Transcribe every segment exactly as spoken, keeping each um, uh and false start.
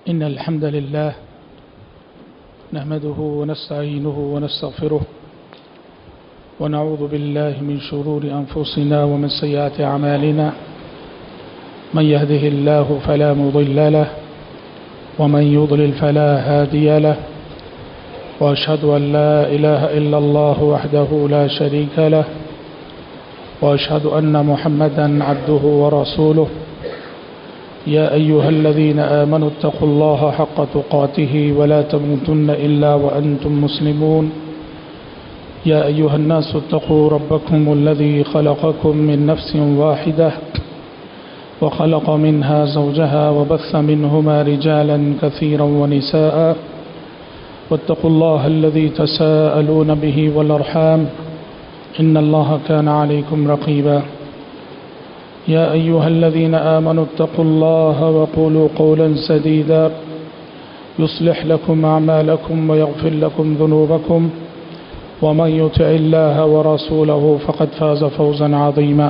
إن الحمد لله نحمده ونستعينه ونستغفره ونعوذ بالله من شرور أنفسنا ومن سيئات أعمالنا من يهده الله فلا مضل له ومن يضلل فلا هادي له وأشهد أن لا إله إلا الله وحده لا شريك له وأشهد أن محمدا عبده ورسوله يا أيها الذين آمنوا اتقوا الله حق تقاته ولا تموتن إلا وأنتم مسلمون يا أيها الناس اتقوا ربكم الذي خلقكم من نفس واحدة وخلق منها زوجها وبث منهما رجالا كثيرا ونساء واتقوا الله الذي تساءلون به والأرحام إن الله كان عليكم رقيبا يا أيها الذين آمنوا اتقوا الله وقولوا قولا سديدا يصلح لكم أعمالكم ويغفر لكم ذنوبكم ومن يطع الله ورسوله فقد فاز فوزا عظيما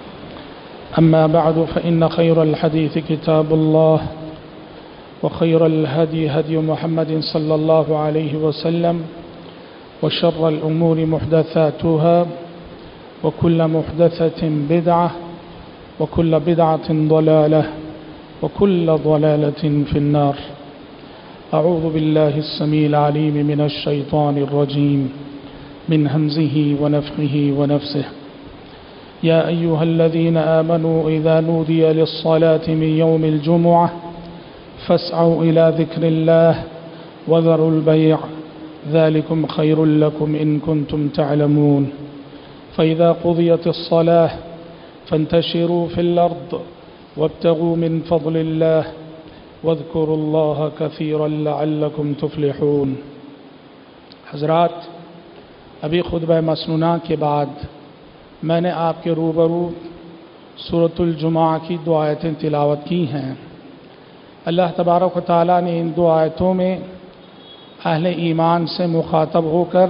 أما بعد فإن خير الحديث كتاب الله وخير الهدي هدي محمد صلى الله عليه وسلم وشر الأمور محدثاتها وكل محدثة بدعة وكل بدعة ضلالة وكل ضلالة في النار أعوذ بالله السميع العليم من الشيطان الرجيم من همزه ونفخه ونفسه يا أيها الذين آمنوا إذا نودي للصلاة من يوم الجمعة فاسعوا إلى ذكر الله وذروا البيع ذلكم خير لكم إن كنتم تعلمون فإذا قضيت الصلاة فانتشروا في الأرض وابتغوا من فضل الله واذكروا الله كثيرا لعلكم تفلحون. حضرات، ابھی خطبہ مسنونہ کے بعد میں نے آپ کے روبرو سورۃ الجمعہ کی دو آیتیں تلاوت کی ہیں. اللہ تبارک و تعالیٰ نے ان دو آیتوں میں اہل ایمان سے مخاطب ہو کر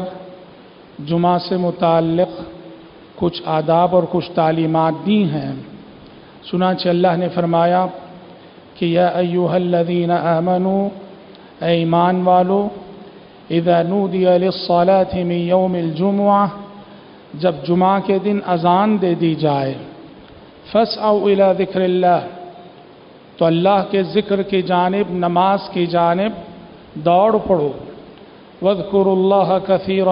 جمعہ سے متعلق کچھ آداب اور کچھ تعلیمات دی ہیں. چنانچہ اللہ نے فرمایا کہ یا ایھا الذین آمنوا، اے ایمان والو، اذا نودی للصلاة من یوم الجمعہ، جب جمعہ کے دن اذان دے دی جائے، فاسعوا الی ذکر اللہ، تو اللہ کے ذکر کی جانب، نماز کی جانب دوڑ پڑو. واذکروا اللہ کثیرا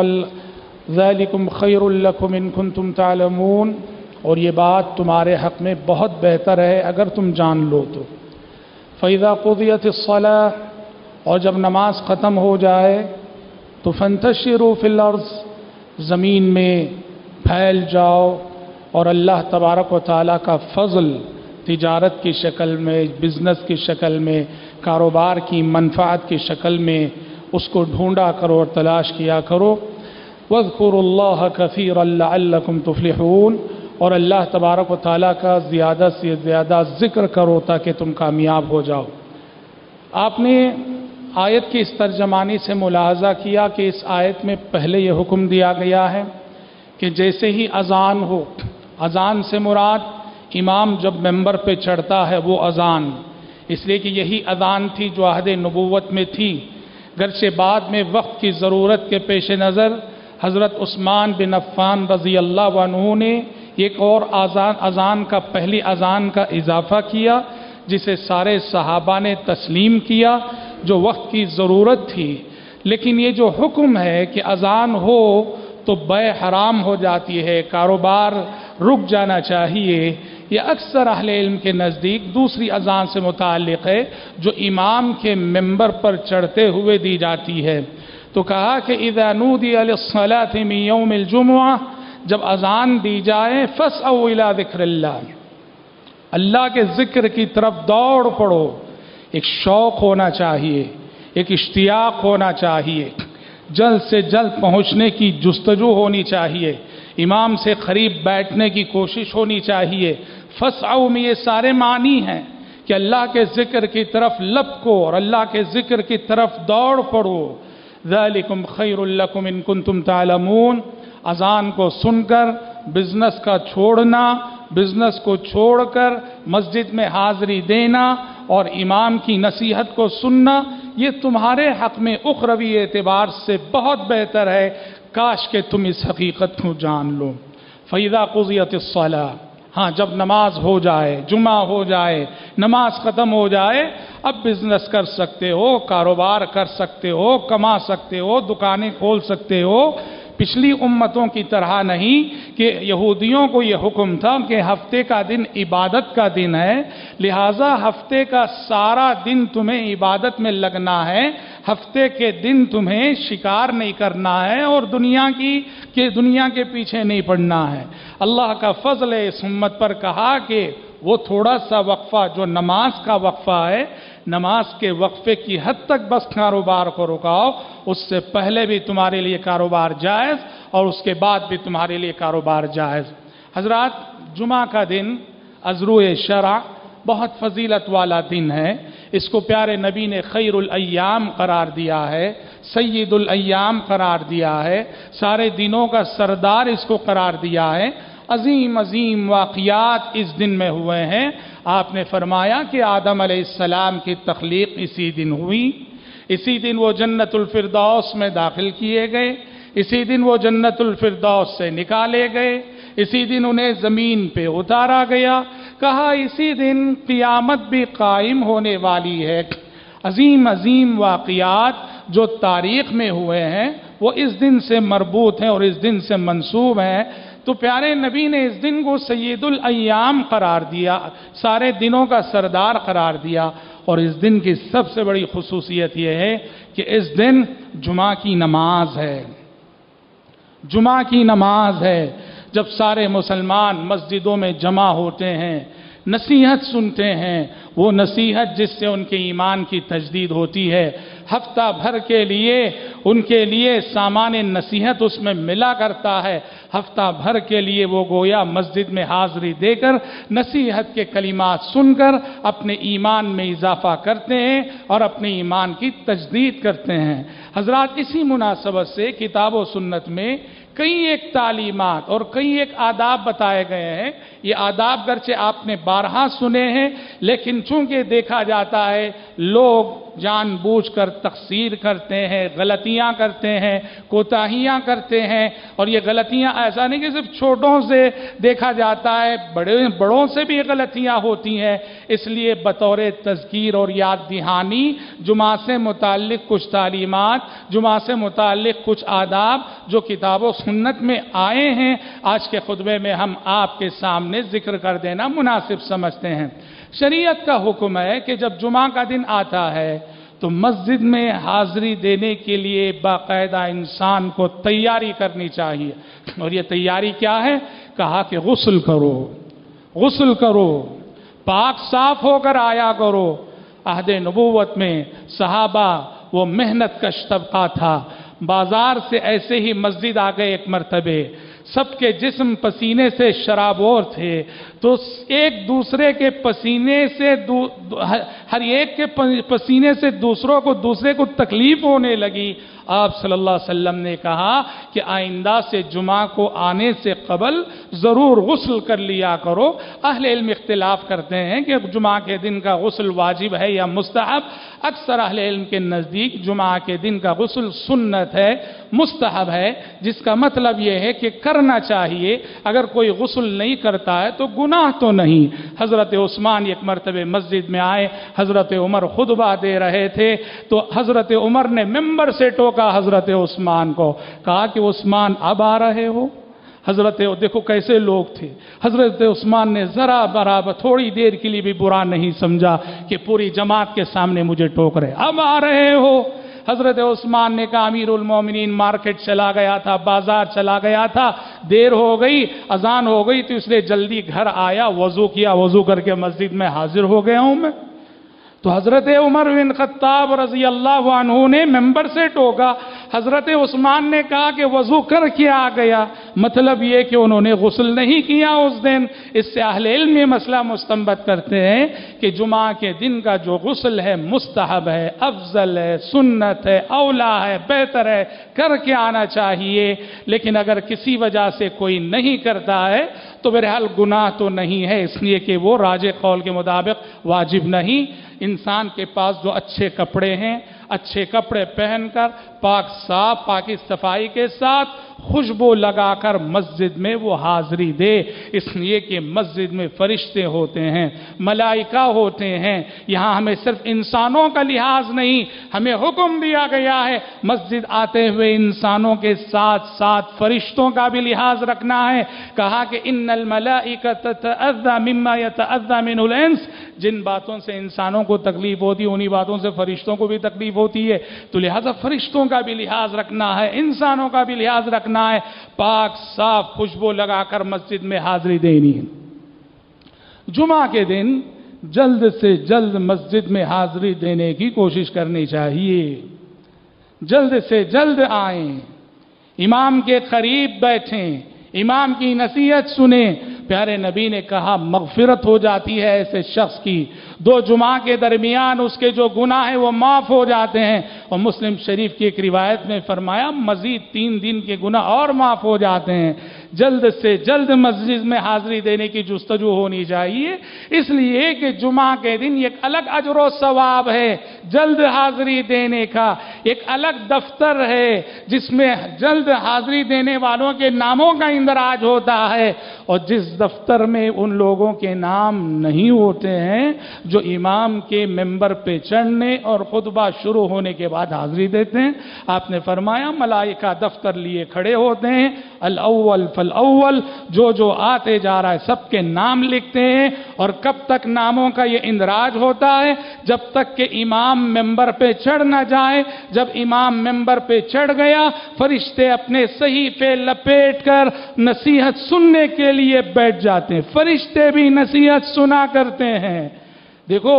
ذالکم خیر لکم ان کنتم تعلمون، اور یہ بات تمہارے حق میں بہت بہتر ہے اگر تم جان لو تو. فإذا قضیت الصلاة، اور جب نماز ختم ہو جائے تو فانتشروا فی الارض، زمین میں پھیل جاؤ اور اللہ تبارک و تعالیٰ کا فضل تجارت کی شکل میں، بزنس کی شکل میں، کاروبار کی منفعت کی شکل میں اس کو ڈھونڈا کرو اور تلاش کیا کرو. وَاذْكُرُوا اللَّهَ كَثِيرًا لَعَلَّكُمْ تُفْلِحُونَ، اور اللہ تبارک و تعالیٰ کا زیادہ سے زیادہ ذکر کرو تاکہ تم کامیاب ہو جاؤ. آپ نے آیت کی اس ترجمانی سے ملاحظہ کیا کہ اس آیت میں پہلے یہ حکم دیا گیا ہے کہ جیسے ہی اذان ہو، اذان سے مراد امام جب ممبر پہ چڑھتا ہے وہ اذان، اس لیے کہ یہی اذان تھی جو عہد نبوت میں تھی، گرچہ بعد میں وقت کی ضرورت کے پیش نظر حضرت عثمان بن عفان رضی اللہ عنہ نے ایک اور اذان اذان کا پہلی اذان کا اضافہ کیا جسے سارے صحابہ نے تسلیم کیا، جو وقت کی ضرورت تھی. لیکن یہ جو حکم ہے کہ اذان ہو تو بیع حرام ہو جاتی ہے، کاروبار رک جانا چاہیے، یہ اکثر اہل علم کے نزدیک دوسری اذان سے متعلق ہے جو امام کے ممبر پر چڑھتے ہوئے دی جاتی ہے. تو کہا کہ اذا نودی للصلاة من یوم الجمعہ، جب اذان دی جائے فاسعوا الی ذکر اللہ، اللہ کے ذکر کی طرف دوڑ پڑو. ایک شوق ہونا چاہیے، ایک اشتیاق ہونا چاہیے، جلد سے جلد پہنچنے کی جستجو ہونی چاہیے، امام سے قریب بیٹھنے کی کوشش ہونی چاہیے. فاسعوا میں یہ سارے معنی ہیں کہ اللہ کے ذکر کی طرف لپکو اور اللہ کے ذکر کی طرف دوڑ پڑو. ذالکم خیر لکم ان کنتم تعلمون، اذان کو سن کر بزنس کا چھوڑنا، بزنس کو چھوڑ کر مسجد میں حاضری دینا اور امام کی نصیحت کو سننا یہ تمہارے حق میں اخروی اعتبار سے بہت بہتر ہے، کاش کہ تم اس حقیقت کو جان لو۔ فَإِذَا قُضِيَتِ الصَّلَاةُ، ہاں جب نماز ہو جائے، جمعہ ہو جائے، نماز ختم ہو جائے، اب بزنس کر سکتے ہو، کاروبار کر سکتے ہو، کما سکتے ہو، دکانیں کھول سکتے ہو۔ پچھلی امتوں کی طرح نہیں کہ یہودیوں کو یہ حکم تھا کہ ہفتے کا دن عبادت کا دن ہے، لہٰذا ہفتے کا سارا دن تمہیں عبادت میں لگنا ہے، ہفتے کے دن تمہیں شکار نہیں کرنا ہے اور دنیا کی کہ دنیا کے پیچھے نہیں پڑنا ہے۔ اللہ کا فضل ہے اس امت پر کہا کہ وہ تھوڑا سا وقفہ جو نماز کا وقفہ ہے، نماز کے وقفے کی حد تک بس کاروبار کو رکاؤ، اس سے پہلے بھی تمہارے لیے کاروبار جائز اور اس کے بعد بھی تمہارے لیے کاروبار جائز۔ حضرات، جمعہ کا دن ازروع شرع بہت فضیلت والا دن ہے، اس کو پیارے نبی نے خیر الایام قرار دیا ہے، سید الایام قرار دیا ہے، سارے دنوں کا سردار اس کو قرار دیا ہے۔ عظیم عظیم واقعات اس دن میں ہوئے ہیں۔ آپ نے فرمایا کہ آدم علیہ السلام کی تخلیق اسی دن ہوئی، اسی دن وہ جنت الفردوس میں داخل کیے گئے، اسی دن وہ جنت الفردوس سے نکالے گئے، اسی دن انہیں زمین پہ اتارا گیا، کہا اسی دن قیامت بھی قائم ہونے والی ہے۔ عظیم عظیم واقعات جو تاریخ میں ہوئے ہیں وہ اس دن سے مربوط ہیں اور اس دن سے منسوب ہیں۔ تو پیارے نبی نے اس دن کو سید الایام قرار دیا، سارے دنوں کا سردار قرار دیا، اور اس دن کی سب سے بڑی خصوصیت یہ ہے کہ اس دن جمعہ کی نماز ہے، جمعہ کی نماز ہے۔ جب سارے مسلمان مسجدوں میں جمع ہوتے ہیں، نصیحت سنتے ہیں، وہ نصیحت جس سے ان کے ایمان کی تجدید ہوتی ہے، ہفتہ بھر کے لیے ان کے لیے سامان نصیحت اس میں ملا کرتا ہے، ہفتہ بھر کے لیے وہ گویا مسجد میں حاضری دے کر نصیحت کے کلمات سن کر اپنے ایمان میں اضافہ کرتے ہیں اور اپنے ایمان کی تجدید کرتے ہیں۔ حضرات، اسی مناسبت سے کتاب و سنت میں کئی ایک تعلیمات اور کئی ایک آداب بتائے گئے ہیں۔ یہ آداب گرچہ آپ نے بارہا سنے ہیں، لیکن چونکہ دیکھا جاتا ہے لوگ جان بوجھ کر تقصیر کرتے ہیں، غلطیاں کرتے ہیں، کوتاہیاں کرتے ہیں، اور یہ غلطیاں ایسا نہیں کہ صرف چھوٹوں سے دیکھا جاتا ہے، بڑے بڑوں سے بھی غلطیاں ہوتی ہیں۔ اس لیے بطور تذکیر اور یاد دہانی جمعہ سے متعلق کچھ تعلیمات، جمعہ سے متعلق کچھ آداب جو کتاب و سنت میں آئے ہیں، آج کے خطبے میں ہم آپ کے سامنے ذکر کر دینا مناسب سمجھتے ہیں۔ شریعت کا حکم ہے کہ جب جمعہ کا دن آتا ہے تو مسجد میں حاضری دینے کے لیے باقاعدہ انسان کو تیاری کرنی چاہیے، اور یہ تیاری کیا ہے؟ کہا کہ غسل کرو، غسل کرو، پاک صاف ہو کر آیا کرو۔ عہد نبوت میں صحابہ وہ محنت کش طبقہ تھا، بازار سے ایسے ہی مسجد آ گئے ایک مرتبہ، سب کے جسم پسینے سے شرابور تھے، تو ایک دوسرے کے پسینے سے دو ہر ایک کے پسینے سے دوسروں کو دوسرے کو تکلیف ہونے لگی۔ آپ صلی اللہ علیہ وسلم نے کہا کہ آئندہ سے جمعہ کو آنے سے قبل ضرور غسل کر لیا کرو۔ اہل علم اختلاف کرتے ہیں کہ جمعہ کے دن کا غسل واجب ہے یا مستحب۔ اکثر اہل علم کے نزدیک جمعہ کے دن کا غسل سنت ہے، مستحب ہے، جس کا مطلب یہ ہے کہ کرنا چاہیے۔ اگر کوئی غسل نہیں کرتا ہے تو گناہ تو نہیں۔ حضرت عثمان ایک مرتبہ مسجد میں آئے، حضرت عمر خطبہ دے رہے تھے، تو حضرت عمر نے ممبر سے ٹوکا حضرت عثمان کو، کہا کہ عثمان اب آ رہے ہو؟ حضرت دیکھو کیسے لوگ تھے، حضرت عثمان نے ذرا برابر تھوڑی دیر کے لیے بھی برا نہیں سمجھا کہ پوری جماعت کے سامنے مجھے ٹوک رہے، اب آ رہے ہو؟ حضرت عثمان نے کہا امیر المومنین مارکیٹ چلا گیا تھا، بازار چلا گیا تھا، دیر ہو گئی، اذان ہو گئی، تو اس لیے جلدی گھر آیا، وضو کیا، وضو کر کے مسجد میں حاضر ہو گیا ہوں میں۔ تو حضرت عمر بن خطاب رضی اللہ عنہ نے ممبر سے ٹوکا، حضرت عثمان نے کہا کہ وضو کر کے آ گیا، مطلب یہ کہ انہوں نے غسل نہیں کیا اس دن۔ اس سے اہل علم یہ مسئلہ مستنبط کرتے ہیں کہ جمعہ کے دن کا جو غسل ہے مستحب ہے، افضل ہے، سنت ہے، اولا ہے، بہتر ہے، کر کے آنا چاہیے۔ لیکن اگر کسی وجہ سے کوئی نہیں کرتا ہے تو بہرحال گناہ تو نہیں ہے، اس لیے کہ وہ راجح قول کے مطابق واجب نہیں۔ انسان کے پاس جو اچھے کپڑے ہیں، اچھے کپڑے پہن کر پاک صاف پاکی صفائی کے ساتھ خوشبو لگا کر مسجد میں وہ حاضری دے، اس لیے کہ مسجد میں فرشتے ہوتے ہیں، ملائکہ ہوتے ہیں۔ یہاں ہمیں صرف انسانوں کا لحاظ نہیں، ہمیں حکم دیا گیا ہے مسجد آتے ہوئے انسانوں کے ساتھ ساتھ فرشتوں کا بھی لحاظ رکھنا ہے۔ کہا کہ ان الملائکہ تتأذى مما يتأذى منه الانس، جن باتوں سے انسانوں کو تکلیف ہوتی ہے انہی باتوں سے فرشتوں کو بھی تکلیف ہوتی ہے، تو لہذا فرشتوں کا بھی لحاظ رکھنا ہے، انسانوں کا بھی لحاظ رکھنا ہے، پاک صاف خوشبو لگا کر مسجد میں حاضری دینی ہے۔ جمعہ کے دن جلد سے جلد مسجد میں حاضری دینے کی کوشش کرنی چاہیے، جلد سے جلد آئیں، امام کے قریب بیٹھیں، امام کی نصیحت سنیں۔ پیارے نبی نے کہا مغفرت ہو جاتی ہے ایسے شخص کی، دو جمعہ کے درمیان اس کے جو گناہ ہیں وہ معاف ہو جاتے ہیں، اور مسلم شریف کی ایک روایت میں فرمایا مزید تین دن کے گناہ اور معاف ہو جاتے ہیں۔ جلد سے جلد مسجد میں حاضری دینے کی جستجو ہونی چاہیے، اس لیے کہ جمعہ کے دن ایک الگ اجر و ثواب ہے جلد حاضری دینے کا، ایک الگ دفتر ہے جس میں جلد حاضری دینے والوں کے ناموں کا اندراج ہوتا ہے، اور جس دفتر میں ان لوگوں کے نام نہیں ہوتے ہیں جو امام کے ممبر پہ چڑھنے اور خطبہ شروع ہونے کے بعد حاضری دیتے ہیں۔ آپ نے فرمایا ملائکہ دفتر لیے کھڑے ہوتے ہیں، الاول فالاول، جو جو آتے جا رہا ہے سب کے نام لکھتے ہیں، اور کب تک ناموں کا یہ اندراج ہوتا ہے؟ جب تک کہ امام ممبر پہ چڑھ نہ جائے۔ جب امام ممبر پہ چڑھ گیا فرشتے اپنے صحیفے لپیٹ کر نصیحت سننے کے لیے بیٹھ جاتے ہیں، فرشتے بھی نصیحت سنا کرتے ہیں۔ دیکھو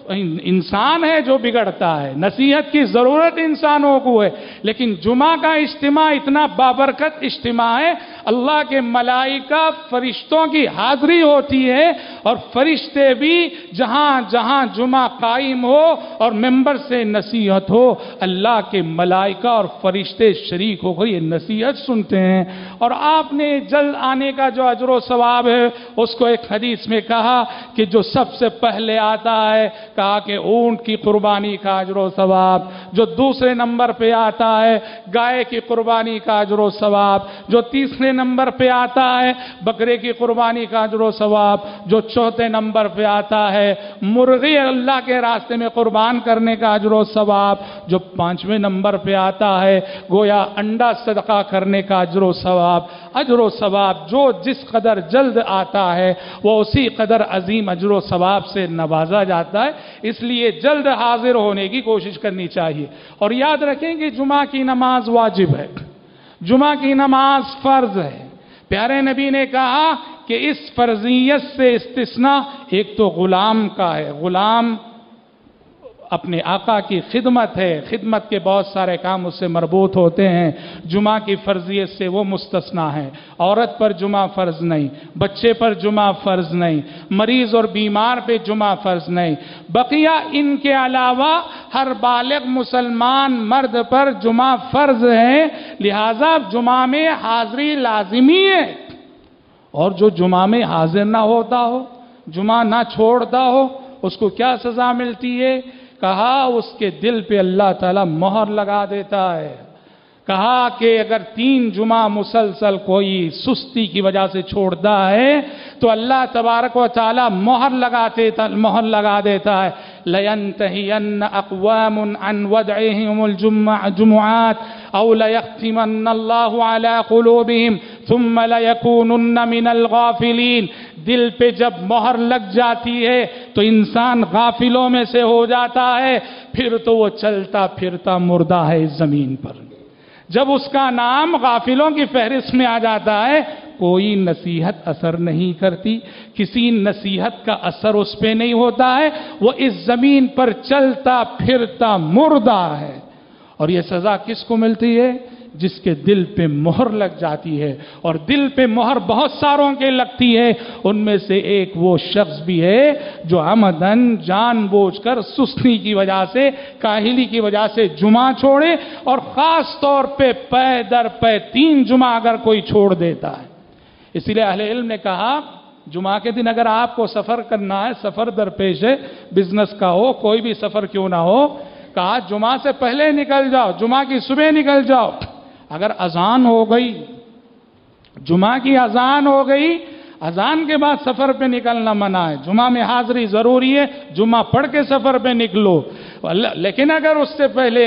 انسان ہے جو بگڑتا ہے، نصیحت کی ضرورت انسانوں کو ہے، لیکن جمعہ کا اجتماع اتنا بابرکت اجتماع ہے، اللہ کے ملائکہ فرشتوں کی حاضری ہوتی ہے، اور فرشتے بھی جہاں جہاں جمعہ قائم ہو اور ممبر سے نصیحت ہو، اللہ کے ملائکہ اور فرشتے شریک ہو کر یہ نصیحت سنتے ہیں۔ اور آپ نے جلد آنے کا جو اجر و ثواب ہے اس کو ایک حدیث میں کہا کہ جو سب سے پہلے آتا ہے، کہا کہ اونٹ کی قربانی کا اجر و ثواب، جو دوسرے نمبر پہ آتا ہے گائے کی قربانی کا اجر و ثواب، جو تیسرے نمبر پہ آتا ہے بکرے کی قربانی کا اجر و ثواب، جو چوتھے نمبر پہ آتا ہے مرغی اللہ کے راستے میں قربان کرنے کا اجر و ثواب، جو پانچویں نمبر پہ آتا ہے گویا انڈا صدقہ کرنے کا اجر و ثواب۔ اجر و ثواب جو جس قدر جلد آتا ہے وہ اسی قدر عظیم اجر و ثواب سے نوازا جاتا ہے، اس لیے جلد حاضر ہونے کی کوشش کرنی چاہیے۔ اور یاد رکھیں کہ جمعہ کی نماز واجب ہے، جمعہ کی نماز فرض ہے۔ پیارے نبی نے کہا کہ اس فرضیت سے استثناء ایک تو غلام کا ہے، غلام اپنے آقا کی خدمت ہے، خدمت کے بہت سارے کام اس سے مربوط ہوتے ہیں، جمعہ کی فرضیت سے وہ مستثنیٰ ہے۔ عورت پر جمعہ فرض نہیں، بچے پر جمعہ فرض نہیں، مریض اور بیمار پہ جمعہ فرض نہیں، بقیہ ان کے علاوہ ہر بالغ مسلمان مرد پر جمعہ فرض ہے، لہذا جمعہ میں حاضری لازمی ہے۔ اور جو جمعہ میں حاضر نہ ہوتا ہو، جمعہ نہ چھوڑتا ہو، اس کو کیا سزا ملتی ہے؟ کہا اس کے دل پہ اللہ تعالیٰ مہر لگا دیتا ہے۔ کہا کہ اگر تین جمعہ مسلسل کوئی سستی کی وجہ سے چھوڑتا ہے تو اللہ تبارک و تعالیٰ مہر لگاتے مہر لگا دیتا ہے، لَيَنْتَهِيَنَّ أَقْوَامٌ عَنْ وَدْعِهِمُ الْجُمُعَاتِ أَوْ لَيَخْتِمَنَّ اللَّهُ عَلَىٰ قُلُوبِهِمْ ثُمَّ لَيَكُونُنَّ مِنَ الْغَافِلِينَ۔ دل پہ جب مہر لگ جاتی ہے تو انسان غافلوں میں سے ہو جاتا ہے، پھر تو وہ چلتا پھرتا مردہ ہے اس زمین پر۔ جب اس کا نام غافلوں کی فہرست میں آ جاتا ہے کوئی نصیحت اثر نہیں کرتی، کسی نصیحت کا اثر اس پہ نہیں ہوتا ہے، وہ اس زمین پر چلتا پھرتا مردہ ہے۔ اور یہ سزا کس کو ملتی ہے؟ جس کے دل پہ مہر لگ جاتی ہے، اور دل پہ مہر بہت ساروں کے لگتی ہے، ان میں سے ایک وہ شخص بھی ہے جو عمدن جان بوجھ کر سستی کی وجہ سے، کاہلی کی وجہ سے جمعہ چھوڑے، اور خاص طور پہ پے در پے تین جمعہ اگر کوئی چھوڑ دیتا ہے۔ اسی لیے اہل علم نے کہا جمعہ کے دن اگر آپ کو سفر کرنا ہے، سفر درپیش ہے، بزنس کا ہو، کوئی بھی سفر کیوں نہ ہو، کہا جمعہ سے پہلے نکل جاؤ، جمعہ کی صبح نکل جاؤ۔ اگر اذان ہو گئی، جمعہ کی اذان ہو گئی، اذان کے بعد سفر پہ نکلنا منع ہے، جمعہ میں حاضری ضروری ہے، جمعہ پڑھ کے سفر پہ نکلو۔ لیکن اگر اس سے پہلے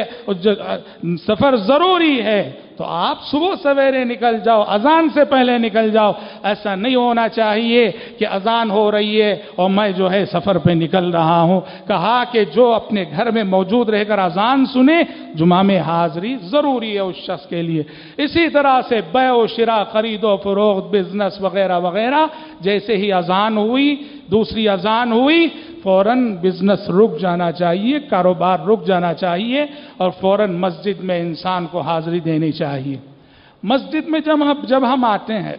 سفر ضروری ہے تو آپ صبح سویرے نکل جاؤ، اذان سے پہلے نکل جاؤ۔ ایسا نہیں ہونا چاہیے کہ اذان ہو رہی ہے اور میں جو ہے سفر پہ نکل رہا ہوں۔ کہا کہ جو اپنے گھر میں موجود رہ کر اذان سنے، جمعہ میں حاضری ضروری ہے اس شخص کے لیے۔ اسی طرح سے بیع و شراء، خرید و فروخت، بزنس وغیرہ وغیرہ، جیسے ہی اذان ہوئی، دوسری اذان ہوئی، فوراً بزنس رک جانا چاہیے، کاروبار رک جانا چاہیے، اور فوراً مسجد میں انسان کو حاضری دینی چاہیے۔ مسجد میں جب ہم جب ہم آتے ہیں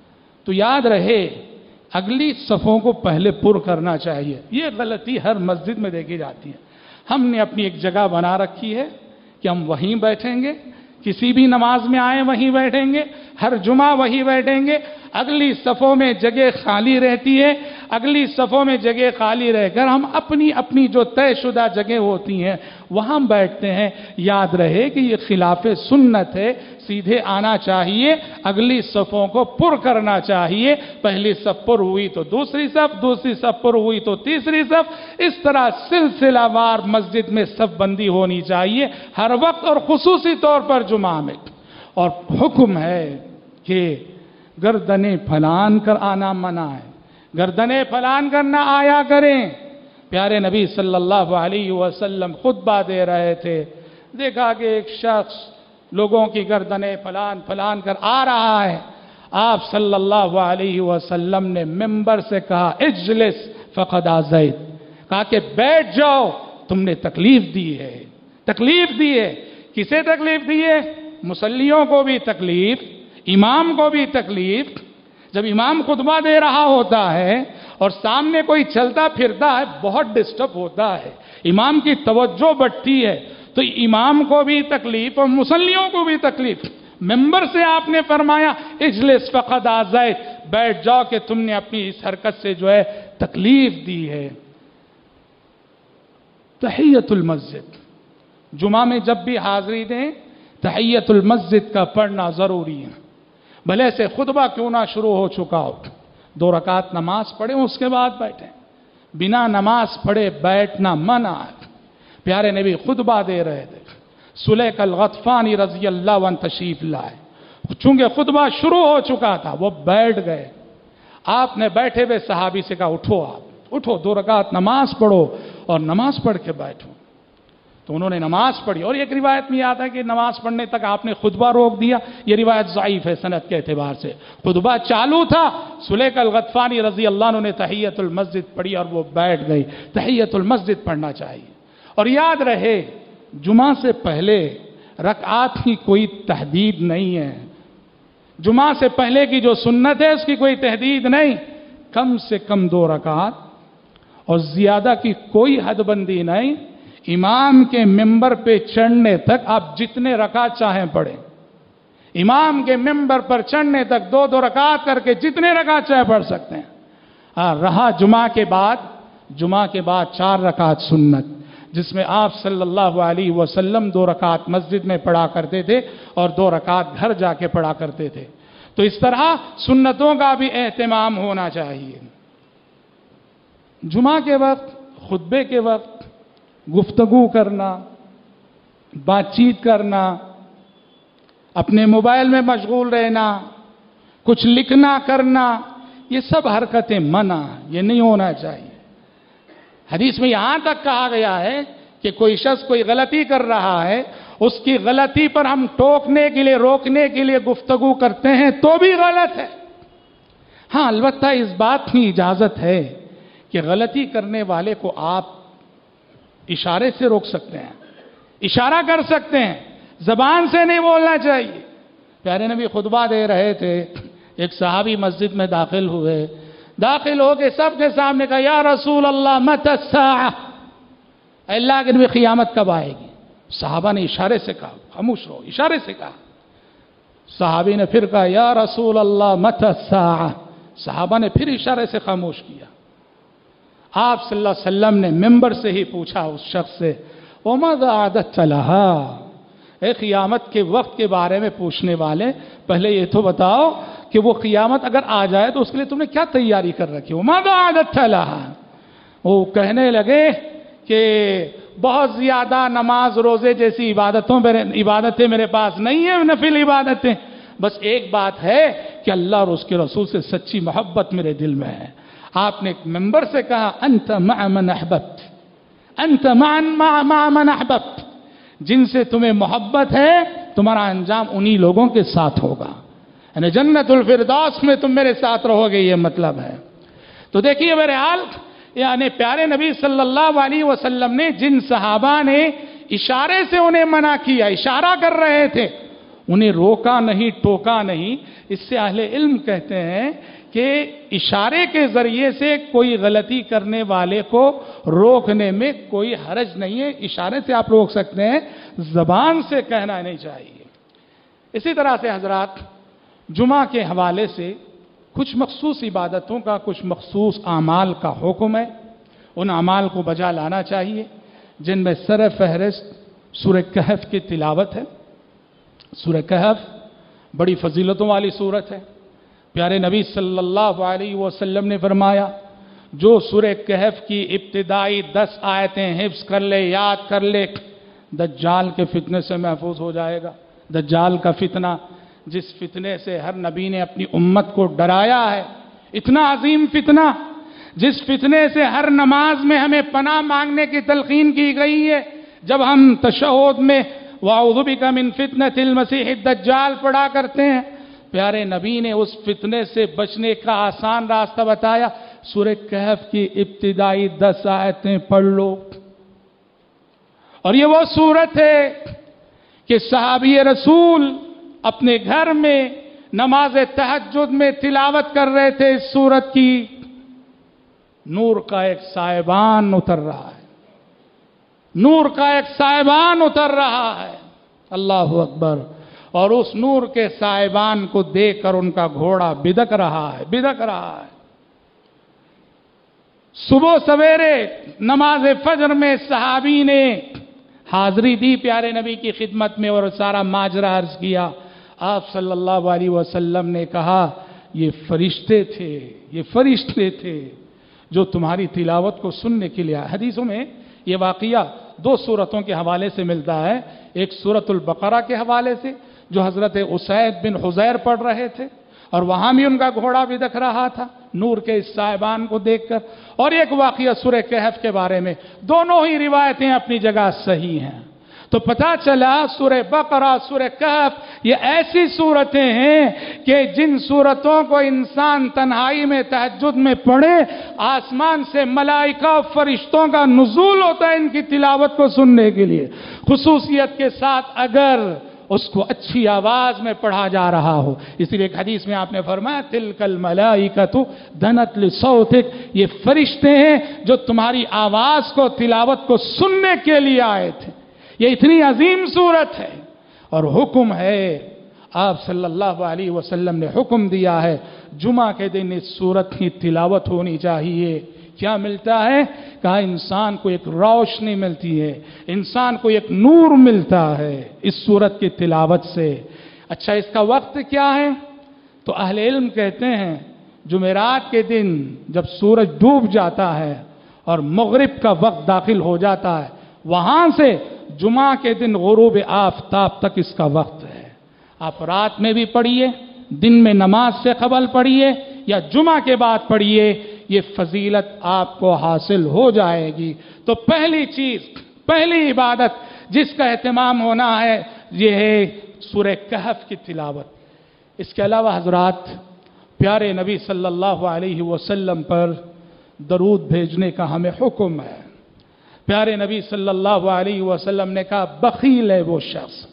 تو یاد رہے اگلی صفوں کو پہلے پر کرنا چاہیے۔ یہ غلطی ہر مسجد میں دیکھی جاتی ہے۔ ہم نے اپنی ایک جگہ بنا رکھی ہے کہ ہم وہیں بیٹھیں گے، کسی بھی نماز میں آئیں وہیں بیٹھیں گے، ہر جمعہ وہیں بیٹھیں گے۔ اگلی صفوں میں جگہ خالی رہتی ہے، اگلی صفوں میں جگہ خالی رہ کر ہم اپنی اپنی جو طے شدہ جگہ ہوتی ہیں وہاں بیٹھتے ہیں۔ یاد رہے کہ یہ خلاف سنت ہے، سیدھے آنا چاہیے، اگلی صفوں کو پر کرنا چاہیے۔ پہلی صف پر ہوئی تو دوسری صف، دوسری صف پر ہوئی تو تیسری صف، اس طرح سلسلہ وار مسجد میں صف بندی ہونی چاہیے ہر وقت، اور خصوصی طور پر جمعہ میں۔ اور حکم ہے کہ گردنیں پھلان کر آنا منع ہے، گردنیں پھلان کر نہ آیا کریں۔ پیارے نبی صلی اللہ علیہ وسلم خطبہ دے رہے تھے، دیکھا کہ ایک شخص لوگوں کی گردنیں پھلان پھلان کر آ رہا ہے۔ آپ صلی اللہ علیہ وسلم نے منبر سے کہا اجلس فقد آزیت، کہا کہ بیٹھ جاؤ، تم نے تکلیف دی ہے، تکلیف دی ہے۔ کسے تکلیف دی ہے؟ مصلیوں کو بھی تکلیف، امام کو بھی تکلیف۔ جب امام خطبہ دے رہا ہوتا ہے اور سامنے کوئی چلتا پھرتا ہے، بہت ڈسٹرب ہوتا ہے، امام کی توجہ بڑھتی ہے، تو امام کو بھی تکلیف اور مصلیوں کو بھی تکلیف۔ منبر سے آپ نے فرمایا اجلس فقد آزیت، بیٹھ جاؤ کہ تم نے اپنی اس حرکت سے جو ہے تکلیف دی ہے۔ تحیۃ المسجد، جمعہ میں جب بھی حاضری دیں تحیۃ المسجد کا پڑھنا ضروری ہے، بھلے سے خطبہ کیوں نہ شروع ہو چکا ہو۔ دو رکعت نماز پڑھیں اس کے بعد بیٹھیں، بنا نماز پڑھے بیٹھنا منع ہے۔ پیارے نبی خطبہ دے رہے تھے، سلیق الغطفانی رضی اللہ عنہ تشریف لائے، چونکہ خطبہ شروع ہو چکا تھا وہ بیٹھ گئے۔ آپ نے بیٹھے ہوئے صحابی سے کہا اٹھو، آپ اٹھو، دو رکعت نماز پڑھو اور نماز پڑھ کے بیٹھو۔ تو انہوں نے نماز پڑھی، اور ایک روایت میں آتا ہے کہ نماز پڑھنے تک آپ نے خطبہ روک دیا، یہ روایت ضعیف ہے سند کے اعتبار سے۔ خطبہ چالو تھا، سلیق الغطفانی رضی اللہ عنہ نے تحیۃ المسجد پڑھی اور وہ بیٹھ گئی۔ تحیۃ المسجد پڑھنا چاہیے۔ اور یاد رہے جمعہ سے پہلے رکعات کی کوئی تحدید نہیں ہے، جمعہ سے پہلے کی جو سنت ہے اس کی کوئی تحدید نہیں، کم سے کم دو رکعات، اور زیادہ کی کوئی حد بندی نہیں۔ امام کے منبر پہ چڑھنے تک آپ جتنے رکعت چاہیں پڑھیں، امام کے منبر پر چڑھنے تک دو دو رکعت کر کے جتنے رکعت چاہیں پڑھ سکتے ہیں۔ ہاں رہا جمعہ کے بعد، جمعہ کے بعد چار رکعت سنت، جس میں آپ صلی اللہ علیہ وسلم دو رکعت مسجد میں پڑھا کرتے تھے اور دو رکعت گھر جا کے پڑھا کرتے تھے۔ تو اس طرح سنتوں کا بھی اہتمام ہونا چاہیے۔ جمعہ کے وقت، خطبے کے وقت گفتگو کرنا، بات چیت کرنا، اپنے موبائل میں مشغول رہنا، کچھ لکھنا کرنا، یہ سب حرکتیں منع، یہ نہیں ہونا چاہیے۔ حدیث میں یہاں تک کہا گیا ہے کہ کوئی شخص کوئی غلطی کر رہا ہے، اس کی غلطی پر ہم ٹوکنے کے لیے، روکنے کے لیے گفتگو کرتے ہیں تو بھی غلط ہے۔ ہاں البتہ اس بات کی اجازت ہے کہ غلطی کرنے والے کو آپ اشارے سے روک سکتے ہیں، اشارہ کر سکتے ہیں، زبان سے نہیں بولنا چاہیے۔ پیارے نبی خطبہ دے رہے تھے، ایک صحابی مسجد میں داخل ہوئے، داخل ہو کے سب کے سامنے کہا یا رسول اللہ متی الساعہ، اللہ کے نبی قیامت کب آئے گی؟ صحابہ نے اشارے سے کہا، خاموش رہو، اشارے سے کہا۔ صحابی نے پھر کہا یا رسول اللہ متی الساعہ، صحابہ نے پھر اشارے سے خاموش کیا۔ آپ صلی اللہ علیہ وسلم نے ممبر سے ہی پوچھا اس شخص سے، وَمَاذَا أَعْدَدْتَ لَهَا، اے قیامت کے وقت کے بارے میں پوچھنے والے، پہلے یہ تو بتاؤ کہ وہ قیامت اگر آ جائے تو اس کے لیے تم نے کیا تیاری کر رکھی؟ وَمَاذَا أَعْدَدْتَ لَهَا، وہ کہنے لگے کہ بہت زیادہ نماز روزے جیسی عبادتوں عبادتیں میرے پاس نہیں ہیں، نفل عبادتیں، بس ایک بات ہے کہ اللہ اور اس کے رسول سے سچی محبت میرے دل میں ہے۔ آپ نے ایک ممبر سے کہا انت مع من احببت، انت مع مع من احببت، جن سے تمہیں محبت ہے تمہارا انجام انہی لوگوں کے ساتھ ہوگا، یعنی جنت الفردوس میں تم میرے ساتھ رہو گے، یہ مطلب ہے۔ تو دیکھیے بہرحال یعنی پیارے نبی صلی اللہ علیہ وسلم نے جن صحابہ نے اشارے سے انہیں منع کیا، اشارہ کر رہے تھے، انہیں روکا نہیں، ٹوکا نہیں، اس سے اہل علم کہتے ہیں کہ اشارے کے ذریعے سے کوئی غلطی کرنے والے کو روکنے میں کوئی حرج نہیں ہے، اشارے سے آپ روک سکتے ہیں، زبان سے کہنا نہیں چاہیے۔ اسی طرح سے حضرات جمعہ کے حوالے سے کچھ مخصوص عبادتوں کا، کچھ مخصوص اعمال کا حکم ہے، ان اعمال کو بجا لانا چاہیے، جن میں سر فہرست سورہ کہف کی تلاوت ہے۔ سورہ کہف بڑی فضیلتوں والی سورت ہے۔ پیارے نبی صلی اللہ علیہ وسلم نے فرمایا جو سورہ کہف کی ابتدائی دس آیتیں حفظ کر لے، یاد کر لے، دجال کے فتنے سے محفوظ ہو جائے گا۔ دجال کا فتنہ، جس فتنے سے ہر نبی نے اپنی امت کو ڈرایا ہے، اتنا عظیم فتنہ، جس فتنے سے ہر نماز میں ہمیں پناہ مانگنے کی تلقین کی گئی ہے۔ جب ہم تشہد میں وَأَعُوذُ بِكَ مِن فِتْنَةِ الْمَسِيحِ الدَّجَّالِ پڑھا کرتے ہیں، پیارے نبی نے اس فتنے سے بچنے کا آسان راستہ بتایا، سورہ کہف کی ابتدائی دس آیتیں پڑھ لو۔ اور یہ وہ سورت ہے کہ صحابی رسول اپنے گھر میں نماز تہجد میں تلاوت کر رہے تھے اس سورت کی، نور کا ایک سائبان اتر رہا ہے، نور کا ایک سائبان اتر رہا ہے، اللہ اکبر، اور اس نور کے سائبان کو دیکھ کر ان کا گھوڑا بدک رہا ہے، بدک رہا ہے۔ صبح سویرے نماز فجر میں صحابی نے حاضری دی پیارے نبی کی خدمت میں اور سارا ماجرا عرض کیا۔ آپ صلی اللہ علیہ وسلم نے کہا یہ فرشتے تھے، یہ فرشتے تھے جو تمہاری تلاوت کو سننے کے لیے آئے۔ حدیثوں میں یہ واقعہ دو سورتوں کے حوالے سے ملتا ہے، ایک سورۃ البقرہ کے حوالے سے جو حضرت اسید بن حضیر پڑھ رہے تھے اور وہاں بھی ان کا گھوڑا بھی دکھ رہا تھا نور کے اس صاحبان کو دیکھ کر، اور ایک واقعہ سورہ کہف کے بارے میں، دونوں ہی روایتیں اپنی جگہ صحیح ہیں۔ تو پتہ چلا سورہ بقرہ، سورہ کہف یہ ایسی صورتیں ہیں کہ جن صورتوں کو انسان تنہائی میں تہجد میں پڑھے، آسمان سے ملائکہ و فرشتوں کا نزول ہوتا ہے ان کی تلاوت کو سننے کے لیے، خصوصیت کے ساتھ اگر اس کو اچھی آواز میں پڑھا جا رہا ہو۔ اسی لیے ایک حدیث میں آپ نے فرمایا تلک الملائکۃ دنت لصوتک، یہ فرشتے ہیں جو تمہاری آواز کو، تلاوت کو سننے کے لیے آئے تھے۔ یہ اتنی عظیم صورت ہے اور حکم ہے، آپ صلی اللہ علیہ وسلم نے حکم دیا ہے جمعہ کے دن اس صورت کی تلاوت ہونی چاہیے۔ کیا ملتا ہے؟ کہا انسان کو ایک روشنی ملتی ہے، انسان کو ایک نور ملتا ہے اس صورت کی تلاوت سے۔ اچھا اس کا وقت کیا ہے؟ تو اہل علم کہتے ہیں جمعرات کے دن جب سورج ڈوب جاتا ہے اور مغرب کا وقت داخل ہو جاتا ہے، وہاں سے جمعہ کے دن غروب آفتاب تک اس کا وقت ہے۔ آپ رات میں بھی پڑھیے، دن میں نماز سے قبل پڑھیے یا جمعہ کے بعد پڑھیے، یہ فضیلت آپ کو حاصل ہو جائے گی۔ تو پہلی چیز، پہلی عبادت جس کا اہتمام ہونا ہے یہ ہے سورہ کہف کی تلاوت۔ اس کے علاوہ حضرات پیارے نبی صلی اللہ علیہ وسلم پر درود بھیجنے کا ہمیں حکم ہے۔ پیارے نبی صلی اللہ علیہ وسلم نے کہا بخیل ہے وہ شخص،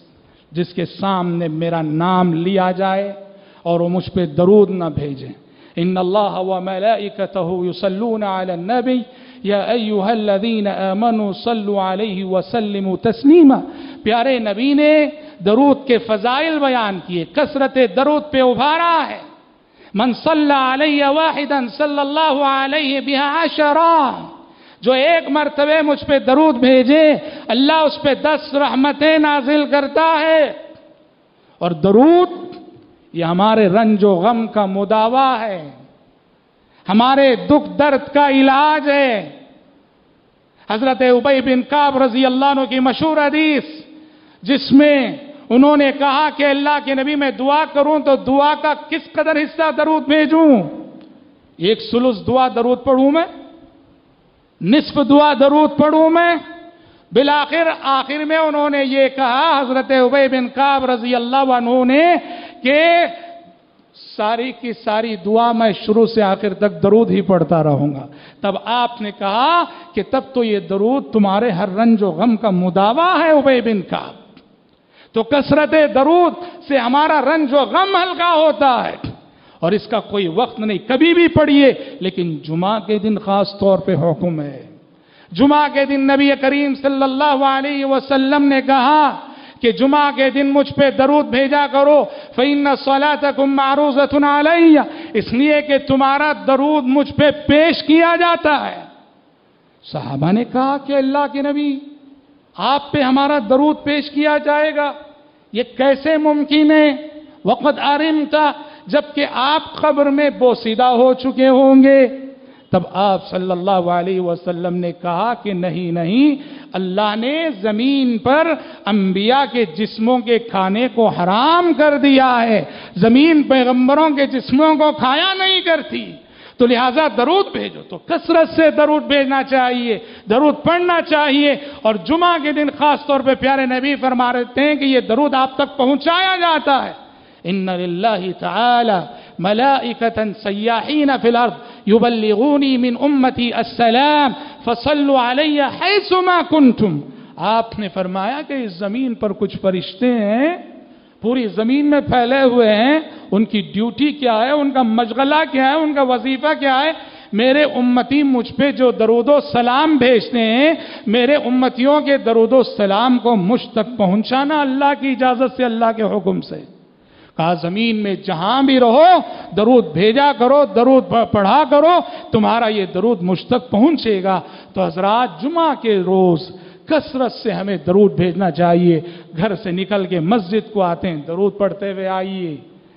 جس کے سامنے میرا نام لیا جائے اور وہ مجھ پہ درود نہ بھیجیں۔ ان اللہ و ملائکتہ یصلون علی النبی یا ایھا الذین آمنوا صلوا علیہ وسلموا تسلیما۔ پیارے نبی نے درود کے فضائل بیان کیے، کثرت درود پہ ابھارا ہے۔ من صلی علیہ واحدا صلی اللہ علیہ بہا عشرا، جو ایک مرتبہ مجھ پہ درود بھیجے اللہ اس پہ دس رحمتیں نازل کرتا ہے۔ اور درود یہ ہمارے رنج و غم کا مداوا ہے، ہمارے دکھ درد کا علاج ہے۔ حضرت ابی بن کعب رضی اللہ عنہ کی مشہور حدیث جس میں انہوں نے کہا کہ اللہ کے نبی میں دعا کروں تو دعا کا کس قدر حصہ درود بھیجوں؟ ایک ثلث دعا درود پڑھوں میں، نصف دعا درود پڑھوں میں؟ بالآخر آخر میں انہوں نے یہ کہا حضرت ابی بن کعب رضی اللہ عنہ نے کہ ساری کی ساری دعا میں شروع سے آخر تک درود ہی پڑھتا رہوں گا۔ تب آپ نے کہا کہ تب تو یہ درود تمہارے ہر رنج و غم کا مداوا ہے ابی بن کعب۔ تو کثرت درود سے ہمارا رنج و غم ہلکا ہوتا ہے، اور اس کا کوئی وقت نہیں، کبھی بھی پڑھیے، لیکن جمعہ کے دن خاص طور پہ حکم ہے۔ جمعہ کے دن نبی کریم صلی اللہ علیہ وسلم نے کہا کہ جمعہ کے دن مجھ پہ درود بھیجا کرو، فَإِنَّ صَلَاتَكُمْ مَعْرُوضَةٌ عَلَيَّ، اس لیے کہ تمہارا درود مجھ پہ پیش کیا جاتا ہے۔ صحابہ نے کہا کہ اللہ کے نبی آپ پہ ہمارا درود پیش کیا جائے گا، یہ کیسے ممکن ہے؟ وَقَدْ عَلِمْتَ، جبکہ آپ قبر میں بوسیدہ ہو چکے ہوں گے۔ تب آپ صلی اللہ علیہ وسلم نے کہا کہ نہیں نہیں، اللہ نے زمین پر انبیاء کے جسموں کے کھانے کو حرام کر دیا ہے، زمین پیغمبروں کے جسموں کو کھایا نہیں کرتی، تو لہٰذا درود بھیجو۔ تو کثرت سے درود بھیجنا چاہیے، درود پڑھنا چاہیے، اور جمعہ کے دن خاص طور پہ پیارے نبی فرما رہتے ہیں کہ یہ درود آپ تک پہنچایا جاتا ہے۔ ان للہ تعالی ملائکۃ سیاحین فی الارض یبلغونی من امتی السلام فصلوا علی حیث ما کنتم۔ آپ نے فرمایا کہ اس زمین پر کچھ فرشتے ہیں، پوری زمین میں پھیلے ہوئے ہیں، ان کی ڈیوٹی کیا ہے، ان کا مشغلہ کیا ہے، ان کا وظیفہ کیا ہے؟ میرے امتی مجھ پہ جو درود و سلام بھیجتے ہیں، میرے امتیوں کے درود و سلام کو مجھ تک پہنچانا اللہ کی اجازت سے، اللہ کے حکم سے۔ کہا زمین میں جہاں بھی رہو درود بھیجا کرو، درود پڑھا کرو، تمہارا یہ درود مجھ تک پہنچے گا۔ تو حضرات جمعہ کے روز کثرت سے ہمیں درود بھیجنا چاہیے۔ گھر سے نکل کے مسجد کو آتے ہیں درود پڑھتے ہوئے آئیے،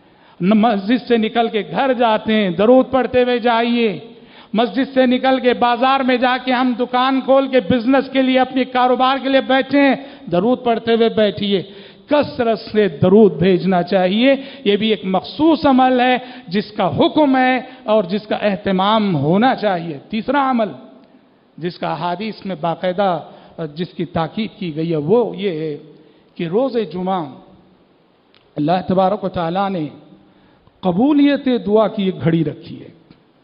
مسجد سے نکل کے گھر جاتے ہیں درود پڑھتے ہوئے جائیے، مسجد سے نکل کے بازار میں جا کے ہم دکان کھول کے بزنس کے لیے، اپنے کاروبار کے لیے بیٹھے ہیں، درود پڑھتے ہوئے بیٹھیے۔ کثرت سے درود بھیجنا چاہیے، یہ بھی ایک مخصوص عمل ہے جس کا حکم ہے اور جس کا اہتمام ہونا چاہیے۔ تیسرا عمل جس کا حدیث میں باقاعدہ جس کی تاکید کی گئی ہے وہ یہ ہے کہ روز جمعہ اللہ تبارک و تعالیٰ نے قبولیت دعا کی ایک گھڑی رکھی ہے،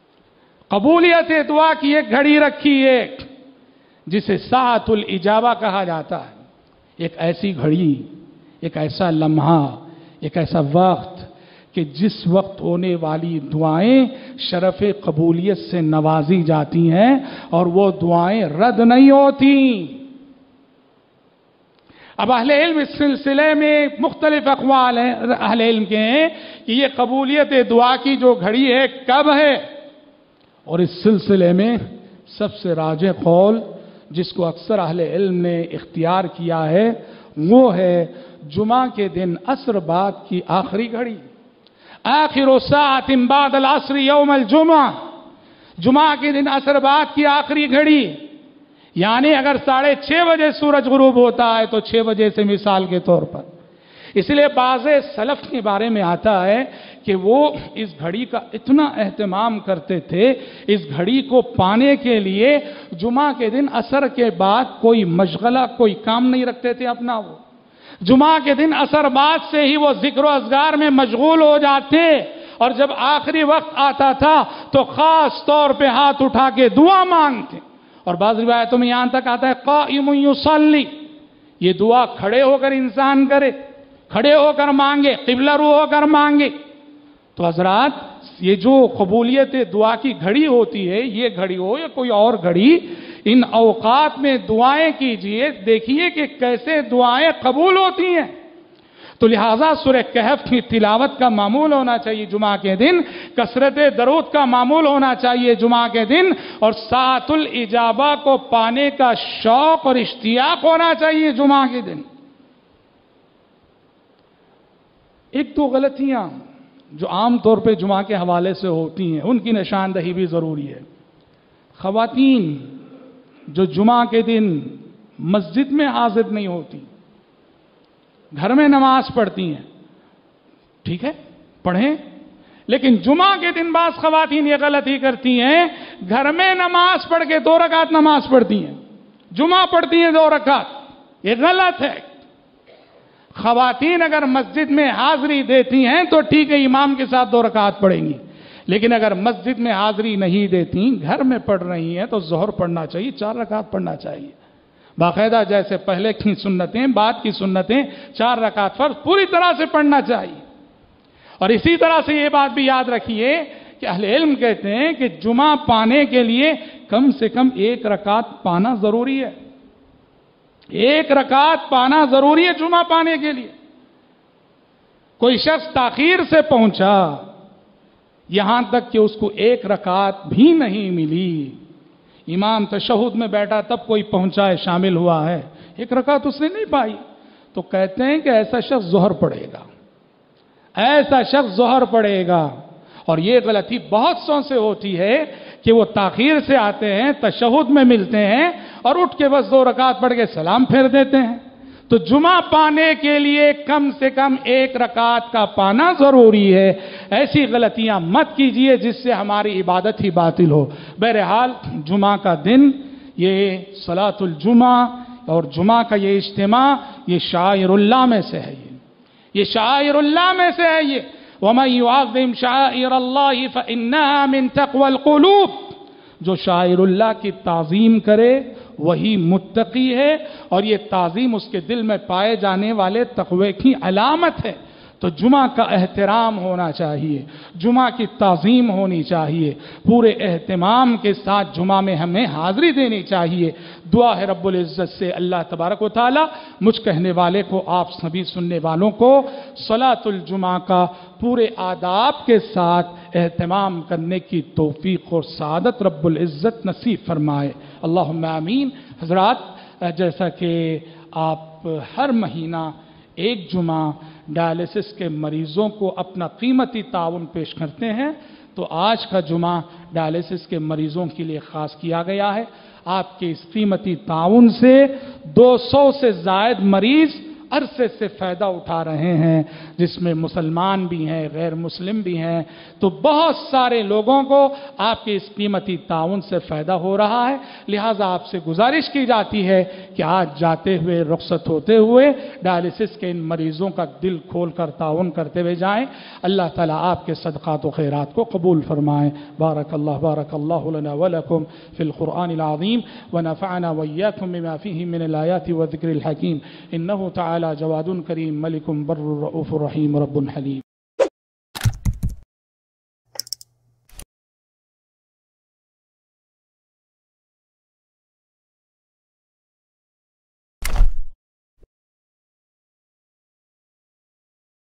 قبولیت دعا کی ایک گھڑی رکھی ہے جسے ساعت الاجابہ کہا جاتا ہے۔ ایک ایسی گھڑی، ایک ایسا لمحہ، ایک ایسا وقت کہ جس وقت ہونے والی دعائیں شرف قبولیت سے نوازی جاتی ہیں اور وہ دعائیں رد نہیں ہوتی۔ اب اہل علم اس سلسلے میں مختلف اقوال ہیں اہل علم کے ہیں کہ یہ قبولیت دعا کی جو گھڑی ہے کب ہے، اور اس سلسلے میں سب سے راجح قول جس کو اکثر اہل علم نے اختیار کیا ہے وہ ہے جمعہ کے دن عصر بعد کی آخری گھڑی، آخر ساعت بعد العصر یوم الجمعہ، جمعہ کے دن عصر بعد کی آخری گھڑی، یعنی اگر ساڑھے چھ بجے سورج غروب ہوتا ہے تو چھ بجے سے مثال کے طور پر۔ اس لیے بعض سلف کے بارے میں آتا ہے کہ وہ اس گھڑی کا اتنا اہتمام کرتے تھے، اس گھڑی کو پانے کے لیے جمعہ کے دن عصر کے بعد کوئی مشغلہ، کوئی کام نہیں رکھتے تھے اپنا، وہ جمعہ کے دن عصر بعد سے ہی وہ ذکر و اذکار میں مشغول ہو جاتے، اور جب آخری وقت آتا تھا تو خاص طور پہ ہاتھ اٹھا کے دعا مانگتے، اور بعض روایتوں میں یہاں تک آتا ہے قائم یصلی، یہ دعا کھڑے ہو کر انسان کرے، کھڑے ہو کر مانگے، قبلہ رو ہو کر مانگے۔ تو حضرات یہ جو قبولیت دعا کی گھڑی ہوتی ہے، یہ گھڑی ہو یا کوئی اور گھڑی، ان اوقات میں دعائیں کیجئے، دیکھیے کہ کیسے دعائیں قبول ہوتی ہیں۔ تو لہٰذا سورہ کہف کی تلاوت کا معمول ہونا چاہیے جمعہ کے دن، کثرت درود کا معمول ہونا چاہیے جمعہ کے دن، اور ساعۃ الاجابہ کو پانے کا شوق اور اشتیاق ہونا چاہیے جمعہ کے دن۔ ایک دو غلطیاں جو عام طور پہ جمعہ کے حوالے سے ہوتی ہیں، ان کی نشاندہی بھی ضروری ہے۔ خواتین جو جمعہ کے دن مسجد میں حاضر نہیں ہوتی، گھر میں نماز پڑھتی ہیں، ٹھیک ہے پڑھیں، لیکن جمعہ کے دن بعض خواتین یہ غلطی کرتی ہیں، گھر میں نماز پڑھ کے دو رکعت نماز پڑھتی ہیں، جمعہ پڑھتی ہیں دو رکعت، یہ غلط ہے۔ خواتین اگر مسجد میں حاضری دیتی ہیں تو ٹھیک ہے، امام کے ساتھ دو رکعت پڑھیں گی، لیکن اگر مسجد میں حاضری نہیں دیتی، گھر میں پڑھ رہی ہیں تو ظہر پڑھنا چاہیے، چار رکعت پڑھنا چاہیے باقاعدہ، جیسے پہلے کی سنتیں، بعد کی سنتیں، چار رکعت فرض پوری طرح سے پڑھنا چاہیے۔ اور اسی طرح سے یہ بات بھی یاد رکھیے کہ اہل علم کہتے ہیں کہ جمعہ پانے کے لیے کم سے کم ایک رکعت پانا ضروری ہے، ایک رکعت پانا ضروری ہے جمعہ پانے کے لیے۔ کوئی شخص تاخیر سے پہنچا، یہاں تک کہ اس کو ایک رکعت بھی نہیں ملی، امام تشہد میں بیٹھا تب کوئی پہنچا ہے، شامل ہوا ہے، ایک رکعت اس نے نہیں پائی، تو کہتے ہیں کہ ایسا شخص ظہر پڑھے گا، ایسا شخص ظہر پڑھے گا۔ اور یہ غلطی بہت سو سے ہوتی ہے کہ وہ تاخیر سے آتے ہیں، تشہد میں ملتے ہیں اور اٹھ کے بس دو رکعت پڑھ کے سلام پھیر دیتے ہیں۔ تو جمعہ پانے کے لیے کم سے کم ایک رکعت کا پانا ضروری ہے۔ ایسی غلطیاں مت کیجئے جس سے ہماری عبادت ہی باطل ہو۔ بہرحال جمعہ کا دن، یہ صلاۃ الجمعہ اور جمعہ کا یہ اجتماع، یہ شعائر اللہ میں سے ہے، یہ یہ شعائر اللہ میں سے ہے یہ وَمَن يُعَظِّمْ شَعَائِرَ اللَّهِ فَإِنَّهَا مِن تَقْوَى الْقُلُوبِ، جو شاعر اللہ کی تعظیم کرے وہی متقی ہے، اور یہ تعظیم اس کے دل میں پائے جانے والے تقوی کی علامت ہے۔ تو جمعہ کا احترام ہونا چاہیے، جمعہ کی تعظیم ہونی چاہیے، پورے اہتمام کے ساتھ جمعہ میں ہمیں حاضری دینی چاہیے۔ دعا ہے رب العزت سے اللہ تبارک و تعالی مجھ کہنے والے کو، آپ سبھی سننے والوں کو صلاۃ الجمعہ کا پورے آداب کے ساتھ اہتمام کرنے کی توفیق اور سعادت رب العزت نصیب فرمائے، اللہم آمین۔ حضرات، جیسا کہ آپ ہر مہینہ ایک جمعہ ڈائلیسس کے مریضوں کو اپنا قیمتی تعاون پیش کرتے ہیں، تو آج کا جمعہ ڈائلیسس کے مریضوں کے لیے خاص کیا گیا ہے۔ آپ کے اس قیمتی تعاون سے دو سو سے زائد مریض عرصے سے فائدہ اٹھا رہے ہیں، جس میں مسلمان بھی ہیں، غیر مسلم بھی ہیں، تو بہت سارے لوگوں کو آپ کے اس قیمتی تعاون سے فائدہ ہو رہا ہے۔ لہٰذا آپ سے گزارش کی جاتی ہے کہ آج جاتے ہوئے، رخصت ہوتے ہوئے ڈائلیسس کے ان مریضوں کا دل کھول کر تعاون کرتے ہوئے جائیں۔ اللہ تعالیٰ آپ کے صدقات و خیرات کو قبول فرمائیں۔ بارک اللہ بارک اللہ لنا ولکم فی القرآن العظیم ونفعنا وإياكم بما فيه من الآيات والذكر الحكيم إنه تعالى جواد كريم ملك بر رؤوف رحيم رب حليم۔